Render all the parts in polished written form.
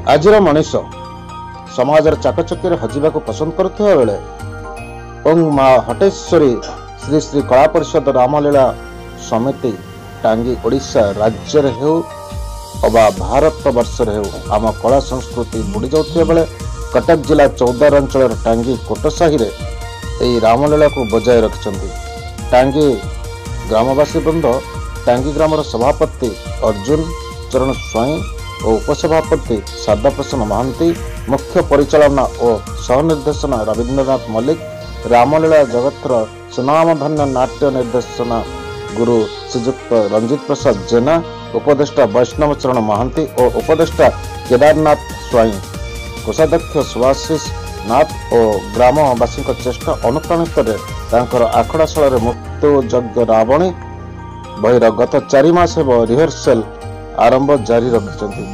ଆଜିର ମଣିଷ ସମାଜର ଚାକଚକ୍ୟରେ ହଜିବାକୁ ପସନ୍ଦ କରୁଥିବା ବେଳେ ଏବଂ ମା ହଟେଶ୍ୱରୀ ଶ୍ରୀ ଶ୍ରୀ କଳା ପରିଷଦ ରାମଲୀଳା ସମିତି ଟାଙ୍ଗୀ ଓଡ଼ିଶା ରାଜ୍ୟରେ ହେଉ ଅବା ଭାରତ ବର୍ଷରେ ହେଉ ଆମ କଳା ସଂସ୍କୃତି ବୁଡ଼ି ଯାଉଥିବା ବେଳେ କଟକ ଜିଲ୍ଲା ଚୌଦାର ଅଞ୍ଚଳର ଟାଙ୍ଗୀ କୋଟସାହିରେ ଏହି ରାମଲୀଳାକୁ ବଜାୟ ରଖିଛନ୍ତି। ଟାଙ୍ଗୀ ଗ୍ରାମବାସୀ ବୃନ୍ଦ ଟାଙ୍ଗୀ ଗ୍ରାମର ସଭାପତି ଅର୍ଜୁନ ଚରଣ ସ୍ୱାଇଁ ଓ ଉପସଭାପତି ଶାରଦାପ୍ରସନ୍ନ ମହାନ୍ତି, ମୁଖ୍ୟ ପରିଚାଳନା ଓ ସହନିର୍ଦ୍ଦେଶନା ରବୀନ୍ଦ୍ରନାଥ ମଲ୍ଲିକ, ରାମଲୀଳା ଜଗତର ସୁନାମଧନ୍ୟ ନାଟ୍ୟ ନିର୍ଦ୍ଦେଶନା ଗୁରୁ ଶ୍ରୀଯୁକ୍ତ ରଞ୍ଜିତ ପ୍ରସାଦ ଜେନା, ଉପଦେଷ୍ଟା ବୈଷ୍ଣବ ଚରଣ ମହାନ୍ତି ଓ ଉପଦେଷ୍ଟା କେଦାରନାଥ ସ୍ୱାଇଁ, କୋଷାଧ୍ୟକ୍ଷ ସୁଭାଶିଷ ନାଥ ଓ ଗ୍ରାମବାସୀଙ୍କ ଚେଷ୍ଟା ଅନୁପ୍ରାଣିତରେ ତାଙ୍କର ଆଖଡ଼ାଶାଳରେ ମୃତ୍ୟୁ ଯଜ୍ଞ ରାବଣୀ ବହିର ଗତ 4 ମାସ ହେବ ରିହର୍ସେଲ ଆରମ୍ଭ ଜାରି ରଖିଛନ୍ତି।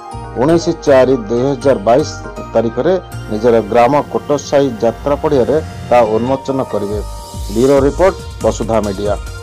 19/4/2022 ତାରିଖରେ ନିଜର ଗ୍ରାମ କୋଟସାହି ଯାତ୍ରା ପଡ଼ିଆରେ ତା ଉନ୍ମୋଚନ କରିବେ। Bureau report, Basudha media.